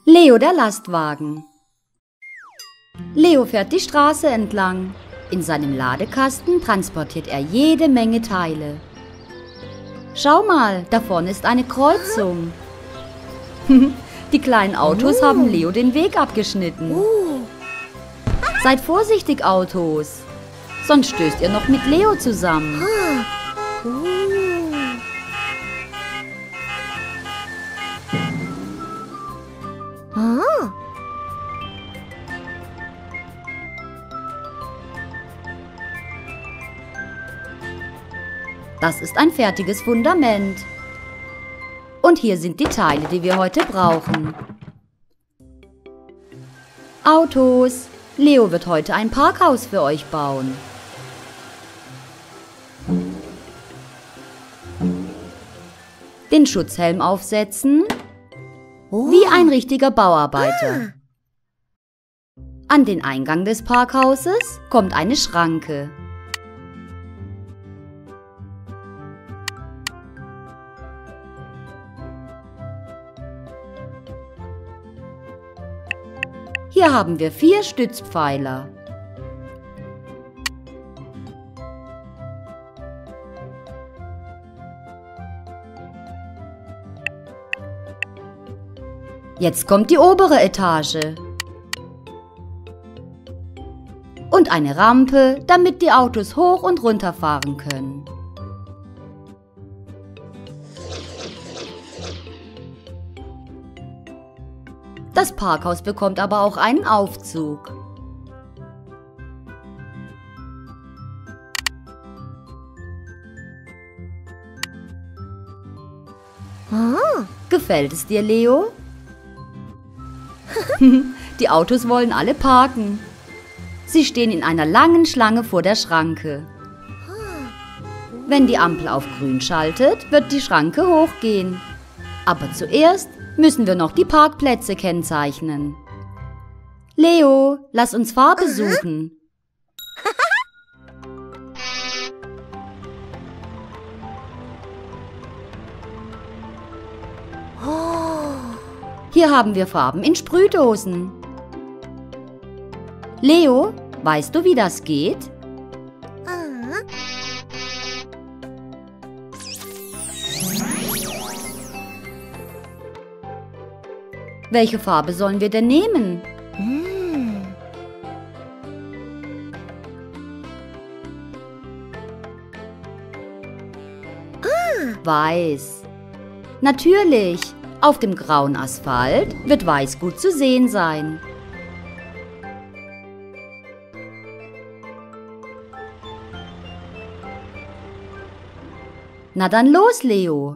Leo der Lastwagen. Leo fährt die Straße entlang. In seinem Ladekasten transportiert er jede Menge Teile. Schau mal, da vorne ist eine Kreuzung. Die kleinen Autos haben Leo den Weg abgeschnitten. Seid vorsichtig, Autos, sonst stößt ihr noch mit Leo zusammen. Das ist ein fertiges Fundament. Und hier sind die Teile, die wir heute brauchen. Autos, Leo wird heute ein Parkhaus für euch bauen. Den Schutzhelm aufsetzen, wie ein richtiger Bauarbeiter. An den Eingang des Parkhauses kommt eine Schranke. Hier haben wir 4 Stützpfeiler. Jetzt kommt die obere Etage. Und eine Rampe, damit die Autos hoch und runter fahren können. Das Parkhaus bekommt aber auch einen Aufzug. Gefällt es dir, Leo? Die Autos wollen alle parken. Sie stehen in einer langen Schlange vor der Schranke. Wenn die Ampel auf grün schaltet, wird die Schranke hochgehen. Aber zuerst müssen wir noch die Parkplätze kennzeichnen. Leo, lass uns Farbe suchen. Hier haben wir Farben in Sprühdosen. Leo, weißt du, wie das geht? Welche Farbe sollen wir denn nehmen? Weiß. Natürlich. Auf dem grauen Asphalt wird Weiß gut zu sehen sein. Na dann los, Leo.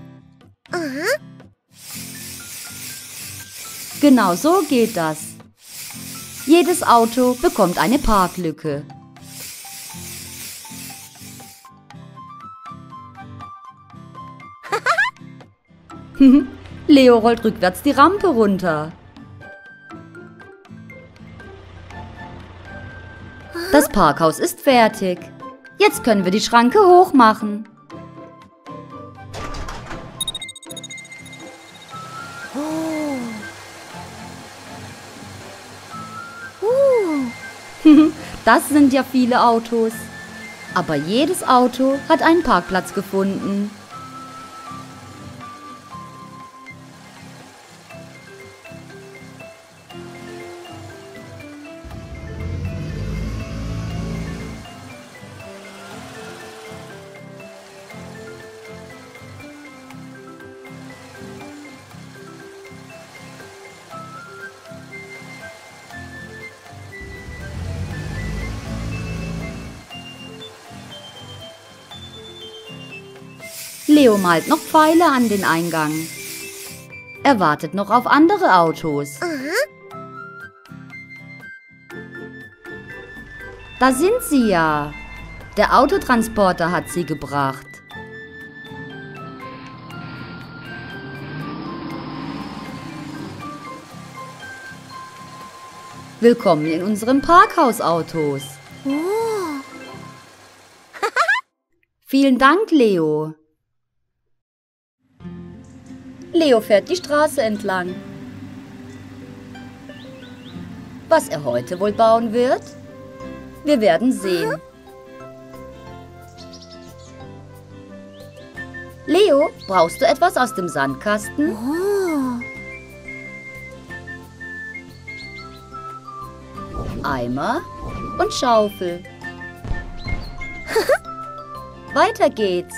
Genau so geht das. Jedes Auto bekommt eine Parklücke. Leo rollt rückwärts die Rampe runter. Das Parkhaus ist fertig. Jetzt können wir die Schranke hochmachen. Das sind ja viele Autos. Aber jedes Auto hat einen Parkplatz gefunden. Leo malt noch Pfeile an den Eingang. Er wartet noch auf andere Autos. Da sind sie ja. Der Autotransporter hat sie gebracht. Willkommen in unseren Parkhausautos. Vielen Dank, Leo. Leo fährt die Straße entlang. Was er heute wohl bauen wird? Wir werden sehen. Leo, brauchst du etwas aus dem Sandkasten? Oh. Eimer und Schaufel. Weiter geht's.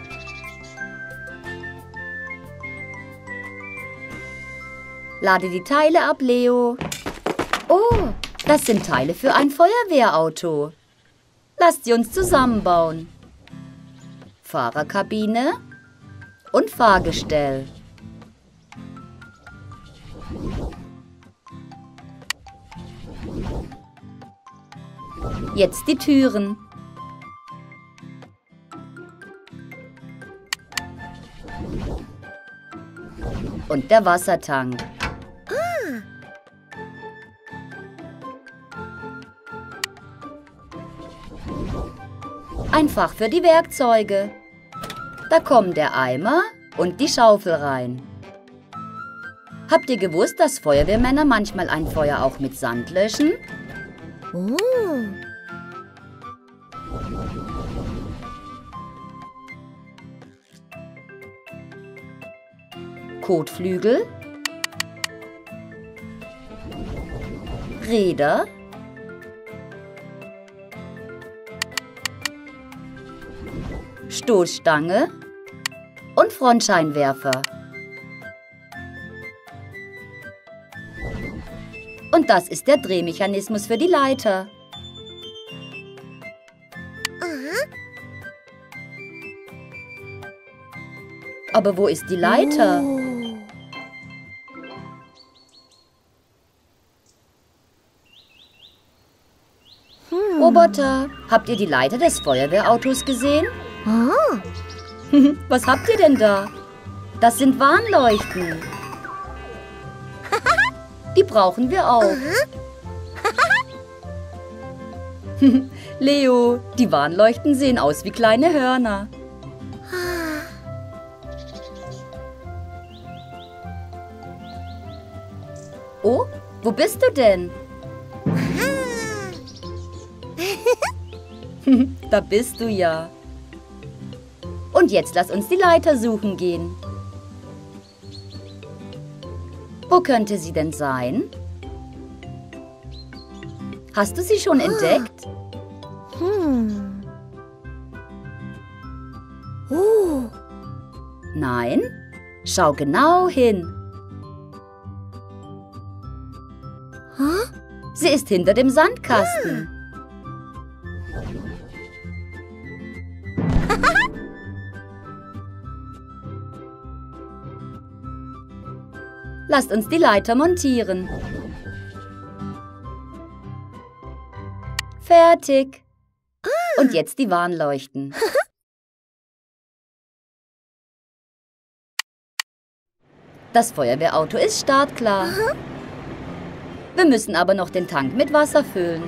Lade die Teile ab, Leo. Oh, das sind Teile für ein Feuerwehrauto. Lasst sie uns zusammenbauen. Fahrerkabine und Fahrgestell. Jetzt die Türen. Und der Wassertank. Ein Fach für die Werkzeuge. Da kommen der Eimer und die Schaufel rein. Habt ihr gewusst, dass Feuerwehrmänner manchmal ein Feuer auch mit Sand löschen? Oh. Kotflügel, Räder, Stoßstange und Frontscheinwerfer. Und das ist der Drehmechanismus für die Leiter. Aber wo ist die Leiter? Oh. Roboter, habt ihr die Leiter des Feuerwehrautos gesehen? Ah. Was habt ihr denn da? Das sind Warnleuchten. Die brauchen wir auch. Leo, die Warnleuchten sehen aus wie kleine Hörner. Oh, wo bist du denn? Da bist du ja. Und jetzt lass uns die Leiter suchen gehen. Wo könnte sie denn sein? Hast du sie schon entdeckt? Oh. Nein? Schau genau hin. Huh? Sie ist hinter dem Sandkasten. Lasst uns die Leiter montieren. Fertig. Und jetzt die Warnleuchten. Das Feuerwehrauto ist startklar. Wir müssen aber noch den Tank mit Wasser füllen.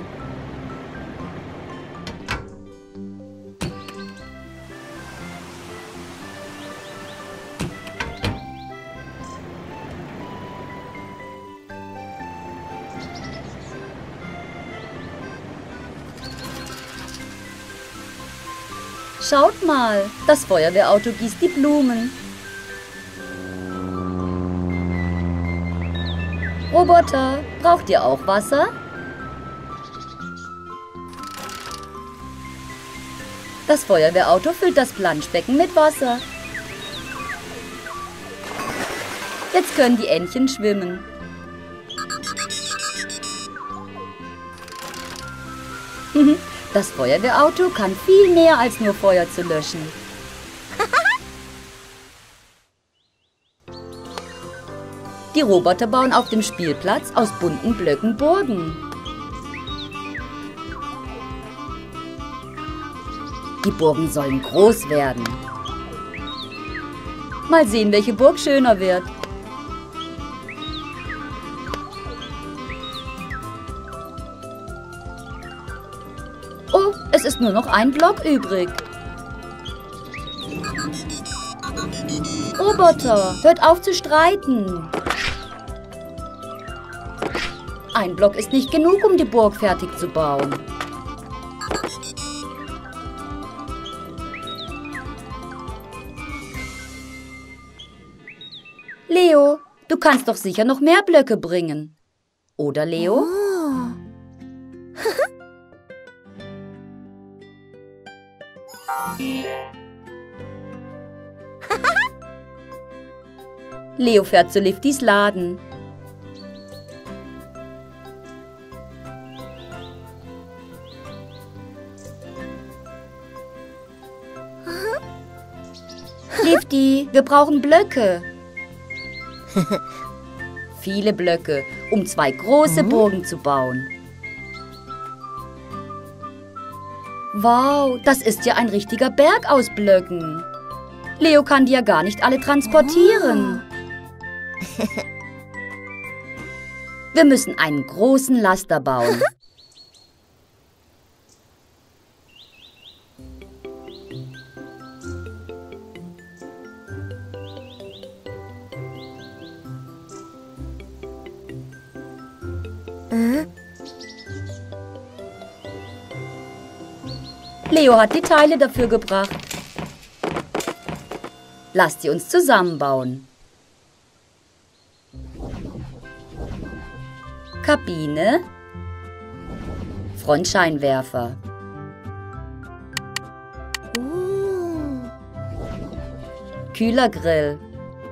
Schaut mal, das Feuerwehrauto gießt die Blumen. Roboter, braucht ihr auch Wasser? Das Feuerwehrauto füllt das Planschbecken mit Wasser. Jetzt können die Entchen schwimmen. Das Feuerwehrauto kann viel mehr als nur Feuer zu löschen. Die Roboter bauen auf dem Spielplatz aus bunten Blöcken Burgen. Die Burgen sollen groß werden. Mal sehen, welche Burg schöner wird. Oh, es ist nur noch ein Block übrig. Roboter, hört auf zu streiten. Ein Block ist nicht genug, um die Burg fertig zu bauen. Leo, du kannst doch sicher noch mehr Blöcke bringen. Oder, Leo? Oh. Leo fährt zu Liftis Laden. Lifti, wir brauchen Blöcke. Viele Blöcke, um 2 große Burgen zu bauen. Wow, das ist ja ein richtiger Berg aus Blöcken. Leo kann die ja gar nicht alle transportieren. Wir müssen einen großen Laster bauen. Leo hat die Teile dafür gebracht. Lasst sie uns zusammenbauen. Kabine, Frontscheinwerfer, Kühlergrill,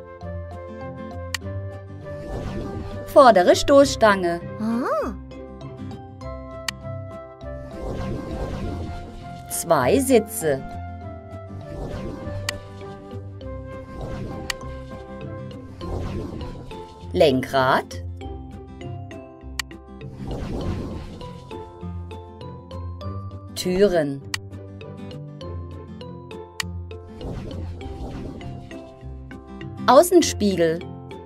vordere Stoßstange, Ah. 2 Sitze, Lenkrad, Türen, Außenspiegel.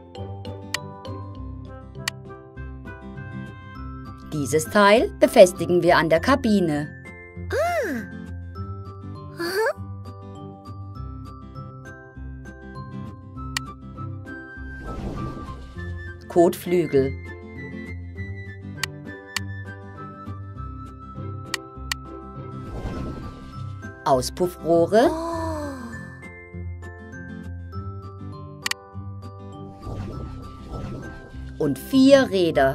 Dieses Teil befestigen wir an der Kabine. Kotflügel. Auspuffrohre. Und 4 Räder.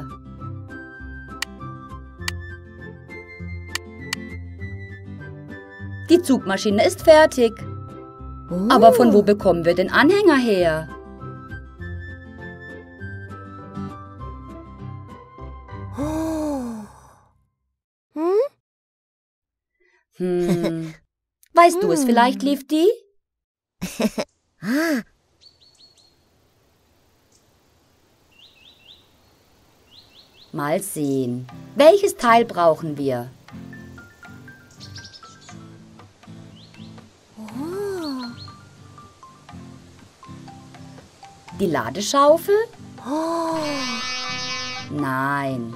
Die Zugmaschine ist fertig. Aber von wo bekommen wir den Anhänger her? Weißt du es vielleicht, Lifti? Mal sehen. Welches Teil brauchen wir? Die Ladeschaufel? Nein.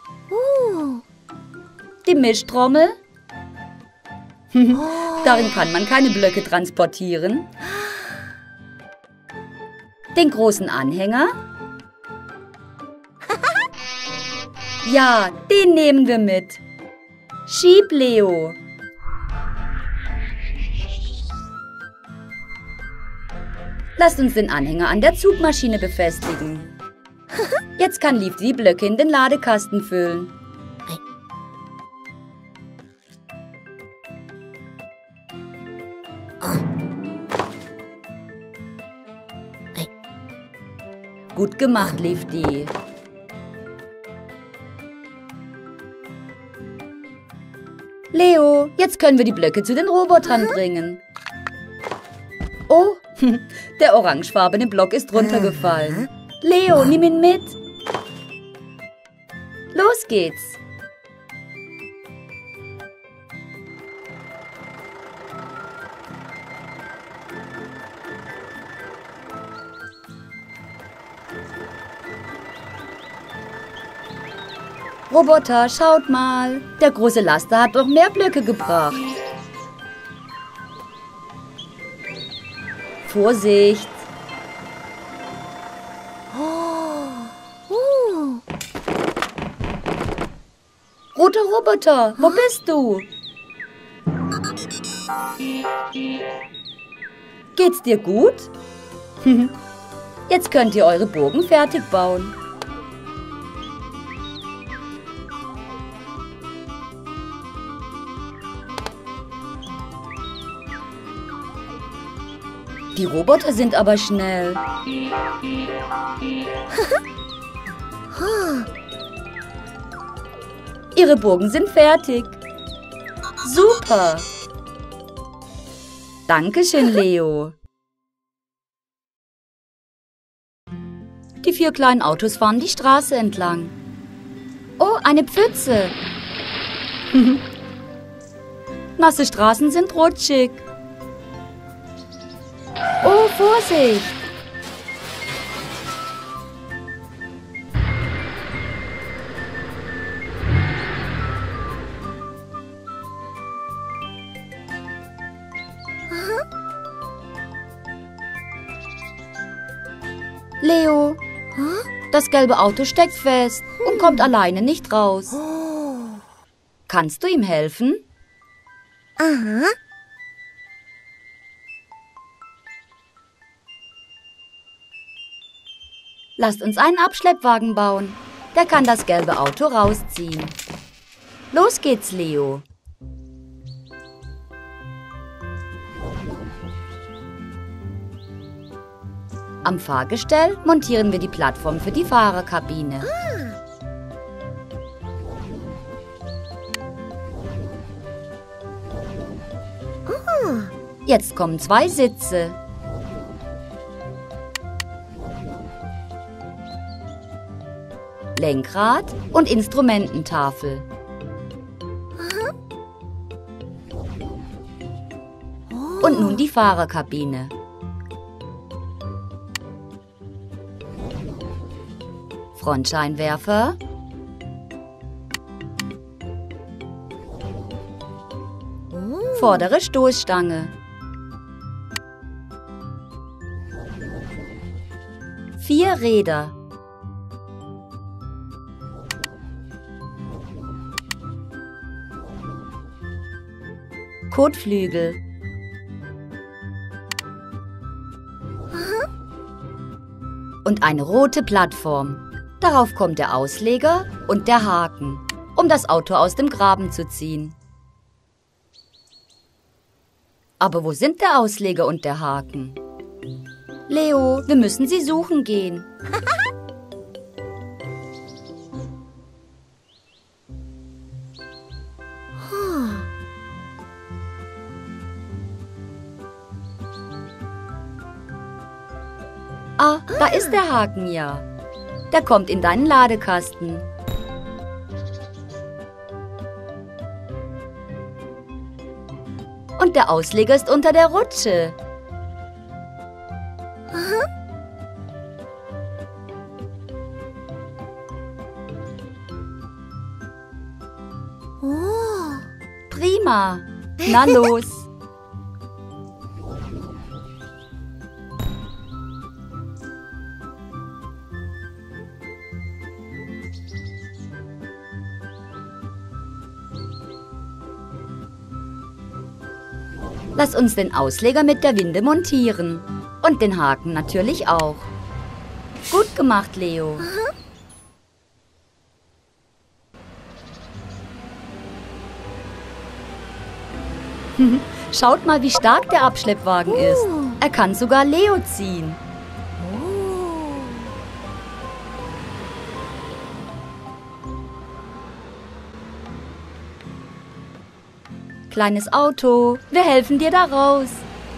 Die Mischtrommel? Darin kann man keine Blöcke transportieren. Den großen Anhänger? Ja, den nehmen wir mit. Schieb, Leo. Lasst uns den Anhänger an der Zugmaschine befestigen. Jetzt kann Lifti die Blöcke in den Ladekasten füllen. Gut gemacht, Lifti. Leo, jetzt können wir die Blöcke zu den Robotern bringen. Oh, der orangefarbene Block ist runtergefallen. Leo, nimm ihn mit. Los geht's. Roboter, schaut mal. Der große Laster hat noch mehr Blöcke gebracht. Vorsicht! Roter Roboter, wo bist du? Geht's dir gut? Jetzt könnt ihr eure Burgen fertig bauen. Die Roboter sind aber schnell. Ihre Burgen sind fertig. Super! Dankeschön, Leo. Die 4 kleinen Autos fahren die Straße entlang. Oh, eine Pfütze. Nasse Straßen sind rutschig. Oh, Vorsicht! Leo, das gelbe Auto steckt fest und kommt alleine nicht raus. Kannst du ihm helfen? Aha. Lasst uns einen Abschleppwagen bauen. Der kann das gelbe Auto rausziehen. Los geht's, Leo. Am Fahrgestell montieren wir die Plattform für die Fahrerkabine. Jetzt kommen 2 Sitze. Lenkrad und Instrumententafel. Und nun die Fahrerkabine. Frontscheinwerfer. Vordere Stoßstange. 4 Räder. Kotflügel. Und eine rote Plattform. Darauf kommt der Ausleger und der Haken, um das Auto aus dem Graben zu ziehen. Aber wo sind der Ausleger und der Haken? Leo, wir müssen sie suchen gehen. Ah, da ist der Haken ja. Der kommt in deinen Ladekasten. Und der Ausleger ist unter der Rutsche. Prima. Na los. Lass uns den Ausleger mit der Winde montieren. Und den Haken natürlich auch. Gut gemacht, Leo. Schaut mal, wie stark der Abschleppwagen ist. Er kann sogar Leo ziehen. Kleines Auto, wir helfen dir da raus.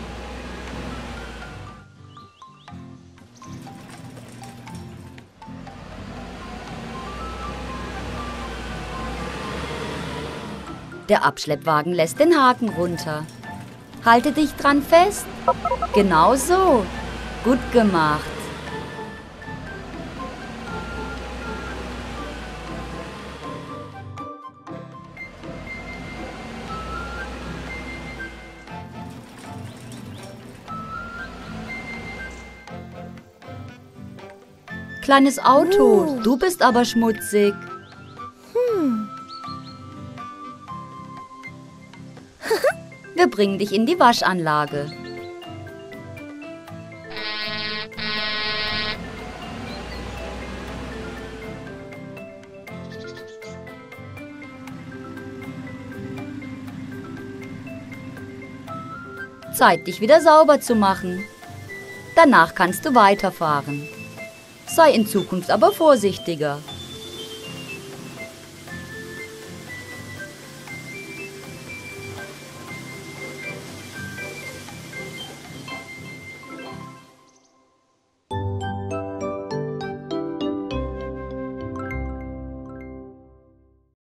Der Abschleppwagen lässt den Haken runter. Halte dich dran fest. Genau so. Gut gemacht. Kleines Auto, du bist aber schmutzig. Wir bringen dich in die Waschanlage. Zeit, dich wieder sauber zu machen. Danach kannst du weiterfahren. Sei in Zukunft aber vorsichtiger.